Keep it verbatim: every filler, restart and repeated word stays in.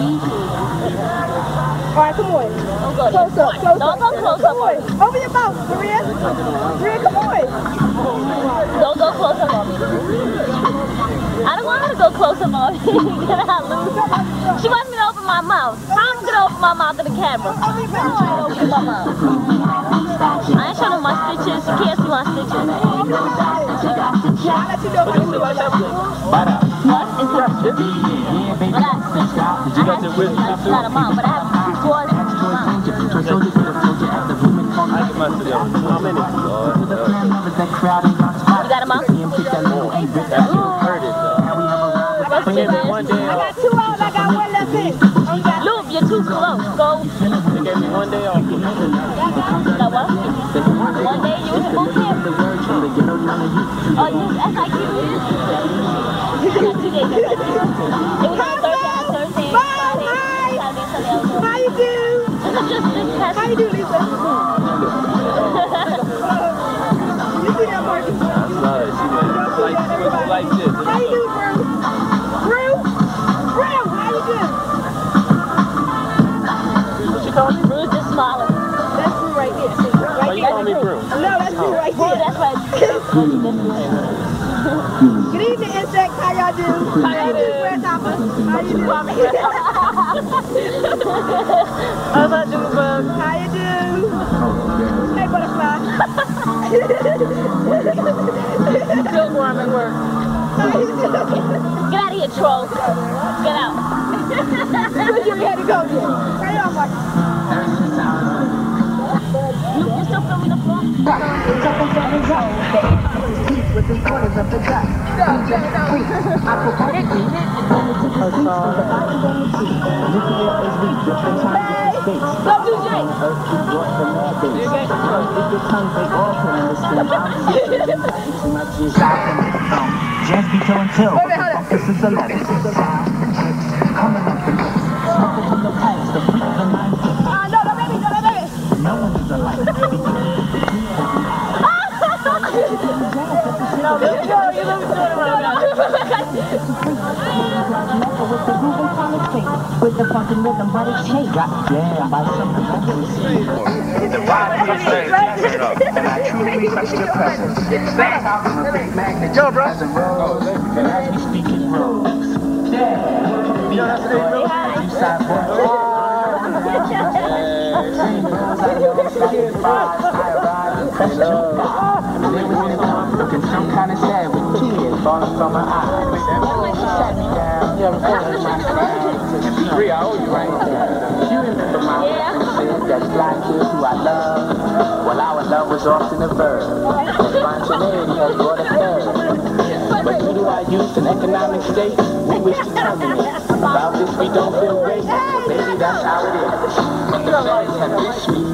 All right, come on. Don't go Close up, close Don't up. go close Come up. on. Open your mouth, Maria. Maria, come on. Don't go close up on me. I don't want her to go close up on me. Can I lose? She wants me to open my mouth. How am I going to open my mouth to the camera? How am I going to open my mouth? I ain't showing my stitches. You can't see my stitches. I'll let you know when you do it. What? Instruction? But I, Did you got the wisdom I got a mouth, but I have two toys in my mouth. I can mess it up. How many? You got a mouth? Heard it, though. One day I got off. two out, I got one left in. Oh, you got Loop, you're too close. Go. They gave me one day off. You got what? One day you was boot camp. Oh, you S I Q? You got two days S I Q. It was on Thursday, I had Thursday, Friday, Saturday, Sunday, I was on. How you do? Just this past How you do, Lisa? You see that, Marcus? I saw it. She went like, she went like this. How you do, Brew? Brew? Brew, how you do? What you call me? Bruce just smiling. That's me right here. See, right Why you here. call me Brew? No, that's me right Bruce, here. that's right. Good evening, insects. How y'all do? How y'all do, grasshoppers? How you do? How's that doing, bug? How you do? Hey, butterfly. Pilgrim at work. How you do? Get out of here, troll. Get out. Good, you had to go there. Hurry on, Marcus. You, you still filming the floor? With the corners of the gut. Go do Jake. Just be killing till. This is the letter. Coming up the smoking from the pipes, the freak of the mindset. Ah, no, no, baby, no, no, baby. No one is alike. No, let's go. You look good around. With the funky rhythm, but it's shake. Goddamn, by something I can see. The vibe is great, and I truly trust your presence. Stand out from a big magnet. Yo, bro. As a rose, and as we speak it grows. Yeah. Yo, that's the name, you side boy. Same rules, I know it's like a vibe. I ride and press your vibe. And then we went on looking some kind of sad with tears falling from her eyes. She sat me down, yeah, recorded my sound. Three, I owe you, right? She remember my references, that black kid who I love. Well, our love was often a verb. Spontaneity has brought a third. But due to our youth and economic state, we wish to terminate. About this we don't feel great, but baby, that's how it is. And the feds have dished me